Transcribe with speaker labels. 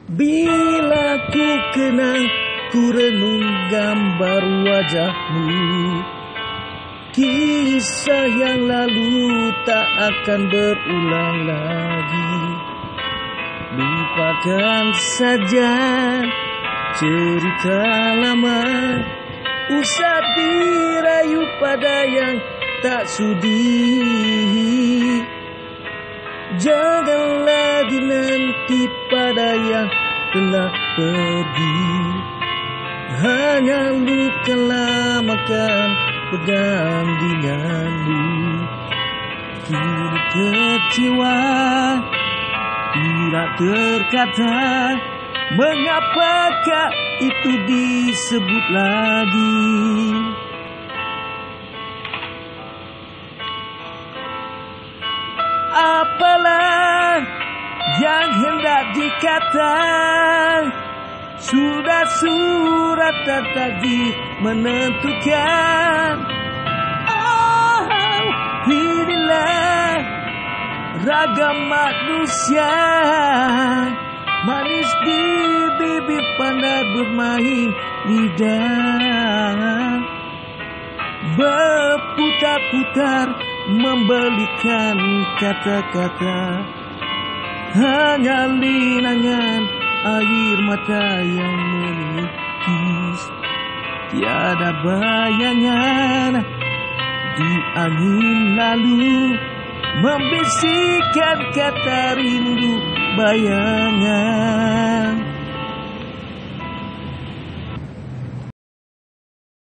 Speaker 1: Bila ku kenang, ku renung gambar wajahmu. Kisah yang lalu tak akan berulang lagi. Lupakan saja cerita lama, usah dirayu pada yang tak sudi. Janganlah dinanti pada yang telah pergi. Hanya luka lama kan bergandenganmu. Kini kecewa tidak terkata, mengapakah itu disebut lagi? Apalah yang hendak dikata, sudah surat dan takdir menentukan. Oh, pilihlah ragam manusia, manis di bibir, pandai bermain lidah, berputar-putar membelikan kata-kata. Hanya linangan air mata yang menipis, tiada bayangan di angin lalu, membisikkan kata rindu bayangan.